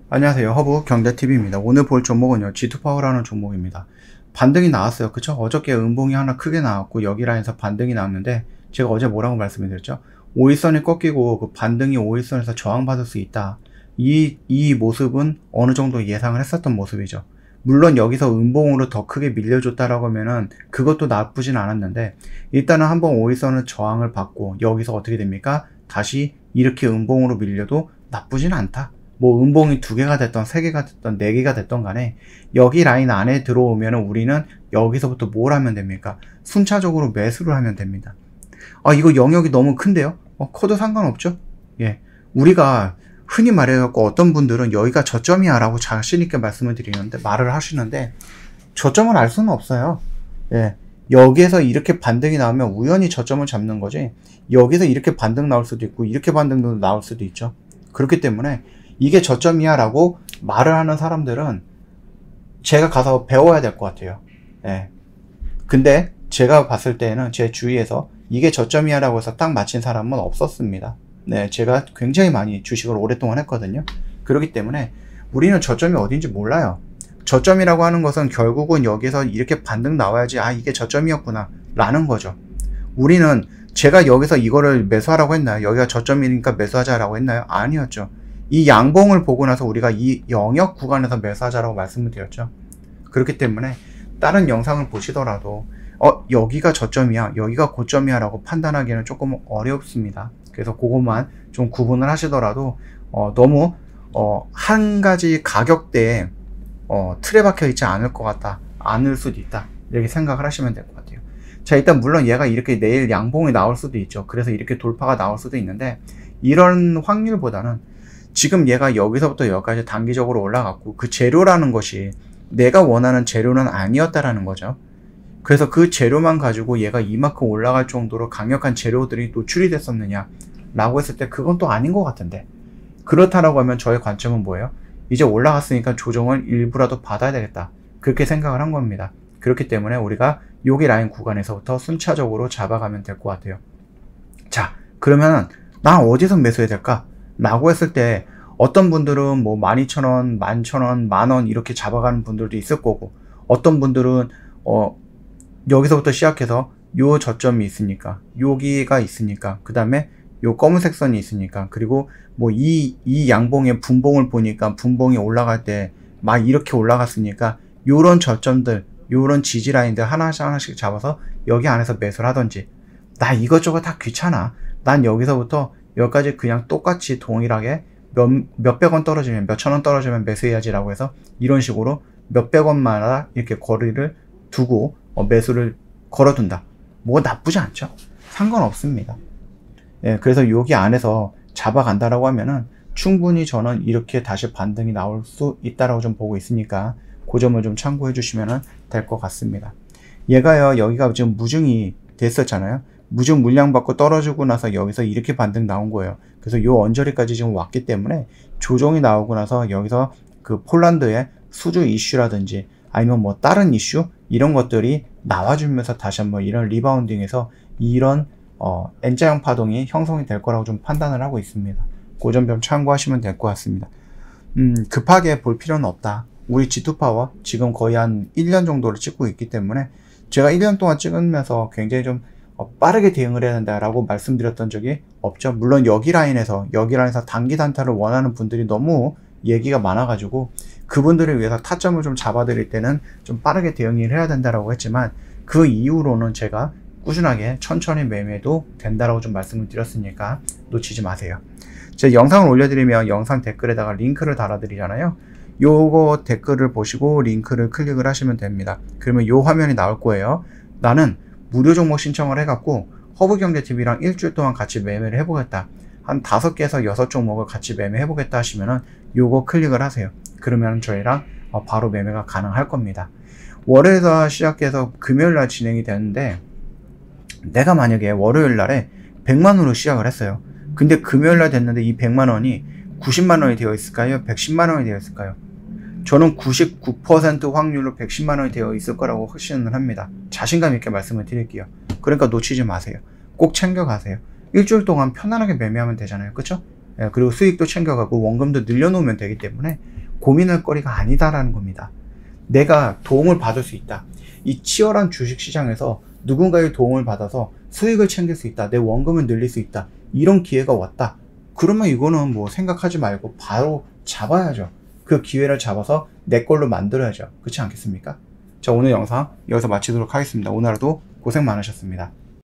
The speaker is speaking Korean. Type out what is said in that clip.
안녕하세요. 허브 경제TV입니다. 오늘 볼 종목은요, G2파워라는 종목입니다. 반등이 나왔어요. 그쵸? 어저께 음봉이 하나 크게 나왔고, 여기 라인에서 반등이 나왔는데, 제가 어제 뭐라고 말씀드렸죠? 5일선이 꺾이고, 그 반등이 5일선에서 저항받을 수 있다. 이 모습은 어느 정도 예상을 했었던 모습이죠. 물론 여기서 음봉으로 더 크게 밀려줬다라고 하면은, 그것도 나쁘진 않았는데, 일단은 한번 5일선은 저항을 받고, 여기서 어떻게 됩니까? 다시 이렇게 음봉으로 밀려도 나쁘진 않다. 뭐 음봉이 2개가 됐던 3개가 됐던 4개가 됐던 간에 여기 라인 안에 들어오면 우리는 여기서부터 뭘 하면 됩니까? 순차적으로 매수를 하면 됩니다. 이거 영역이 너무 큰데요? 커도 상관없죠? 예. 우리가 흔히 말해갖고 어떤 분들은 여기가 저점이야 라고 자신있게 말을 하시는데 저점을 알 수는 없어요. 예. 여기에서 이렇게 반등이 나오면 우연히 저점을 잡는 거지, 여기서 이렇게 반등 나올 수도 있고 이렇게 반등도 나올 수도 있죠. 그렇기 때문에 이게 저점이야 라고 말을 하는 사람들은 제가 가서 배워야 될 것 같아요. 예. 근데 제가 봤을 때는 제 주위에서 이게 저점이야 라고 해서 딱 맞힌 사람은 없었습니다. 네, 제가 굉장히 많이 주식을 오랫동안 했거든요. 그렇기 때문에 우리는 저점이 어딘지 몰라요. 저점이라고 하는 것은 결국은 여기서 이렇게 반등 나와야지 이게 저점이었구나 라는 거죠. 우리는 제가 여기서 이거를 매수하라고 했나요? 여기가 저점이니까 매수하자라고 했나요? 아니었죠. 이 양봉을 보고 나서 우리가 이 영역 구간에서 매수하자라고 말씀을 드렸죠. 그렇기 때문에 다른 영상을 보시더라도 여기가 저점이야, 여기가 고점이야 라고 판단하기에는 조금 어렵습니다. 그래서 그것만 좀 구분을 하시더라도 너무 한 가지 가격대에 틀에 박혀 있지 않을 것 같다, 않을 수도 있다, 이렇게 생각을 하시면 될 것 같아요. 자, 일단 물론 얘가 이렇게 내일 양봉이 나올 수도 있죠. 그래서 이렇게 돌파가 나올 수도 있는데, 이런 확률보다는 지금 얘가 여기서부터 여기까지 단기적으로 올라갔고 그 재료라는 것이 내가 원하는 재료는 아니었다라는 거죠. 그래서 그 재료만 가지고 얘가 이만큼 올라갈 정도로 강력한 재료들이 노출이 됐었느냐 라고 했을 때 그건 또 아닌 것 같은데, 그렇다라고 하면 저의 관점은 뭐예요? 이제 올라갔으니까 조정을 일부라도 받아야 되겠다, 그렇게 생각을 한 겁니다. 그렇기 때문에 우리가 여기 라인 구간에서부터 순차적으로 잡아가면 될 것 같아요. 자, 그러면 나 어디서 매수해야 될까? 라고 했을 때 어떤 분들은 뭐 12,000원, 11,000원, 만원 이렇게 잡아가는 분들도 있을 거고, 어떤 분들은 여기서부터 시작해서 요 저점이 있으니까, 여기가 있으니까, 그 다음에 요 검은색 선이 있으니까, 그리고 뭐 이 양봉의 분봉을 보니까 분봉이 올라갈 때 막 이렇게 올라갔으니까 요런 저점들, 요런 지지 라인들 하나씩 잡아서 여기 안에서 매수를 하던지, 나 이것저것 다 귀찮아, 난 여기서부터 여기까지 그냥 똑같이 동일하게 몇백 원 떨어지면, 몇천 원 떨어지면 매수해야지 라고 해서 이런 식으로 몇백 원마다 이렇게 거리를 두고 매수를 걸어둔다, 뭐 나쁘지 않죠? 상관없습니다. 예, 그래서 여기 안에서 잡아간다라고 하면은 충분히 저는 이렇게 다시 반등이 나올 수 있다라고 좀 보고 있으니까 그 점을 좀 참고해 주시면 될 것 같습니다. 얘가요, 여기가 지금 무증이 됐었잖아요. 무증 물량 받고 떨어지고 나서 여기서 이렇게 반등 나온 거예요. 그래서 요 언저리까지 지금 왔기 때문에 조정이 나오고 나서 여기서 그 폴란드의 수주 이슈라든지 아니면 뭐 다른 이슈 이런 것들이 나와주면서 다시 한번 이런 리바운딩에서 이런 N자형 파동이 형성이 될 거라고 좀 판단을 하고 있습니다. 그 점 좀 참고하시면 될 것 같습니다. 급하게 볼 필요는 없다. 우리 G2파워 지금 거의 한 1년 정도를 찍고 있기 때문에 제가 1년 동안 찍으면서 굉장히 좀 빠르게 대응을 해야 된다라고 말씀드렸던 적이 없죠. 물론 여기 라인에서 단기 단타를 원하는 분들이 너무 얘기가 많아가지고 그분들을 위해서 타점을 좀 잡아드릴 때는 좀 빠르게 대응을 해야 된다라고 했지만, 그 이후로는 제가 꾸준하게 천천히 매매도 된다라고 좀 말씀을 드렸으니까 놓치지 마세요. 제가 영상을 올려드리면 영상 댓글에다가 링크를 달아드리잖아요. 요거 댓글을 보시고 링크를 클릭을 하시면 됩니다. 그러면 요 화면이 나올 거예요. 나는 무료 종목 신청을 해갖고 허브경제TV랑 일주일 동안 같이 매매를 해보겠다, 한 5개에서 6종목을 같이 매매해보겠다 하시면은 요거 클릭을 하세요. 그러면 저희랑 바로 매매가 가능할 겁니다. 월요일에서 시작해서 금요일날 진행이 되는데, 내가 만약에 월요일날에 100만원으로 시작을 했어요. 근데 금요일날 됐는데 이 100만원이 90만원이 되어 있을까요? 110만원이 되어 있을까요? 저는 99% 확률로 110만원이 되어 있을 거라고 확신을 합니다. 자신감 있게 말씀을 드릴게요. 그러니까 놓치지 마세요. 꼭 챙겨가세요. 일주일 동안 편안하게 매매하면 되잖아요. 그쵸? 예, 그리고 수익도 챙겨가고 원금도 늘려놓으면 되기 때문에 고민할 거리가 아니다라는 겁니다. 내가 도움을 받을 수 있다. 이 치열한 주식시장에서 누군가의 도움을 받아서 수익을 챙길 수 있다. 내 원금을 늘릴 수 있다. 이런 기회가 왔다. 그러면 이거는 뭐 생각하지 말고 바로 잡아야죠. 그 기회를 잡아서 내 걸로 만들어야죠. 그렇지 않겠습니까? 자, 오늘 영상 여기서 마치도록 하겠습니다. 오늘 하루도 고생 많으셨습니다.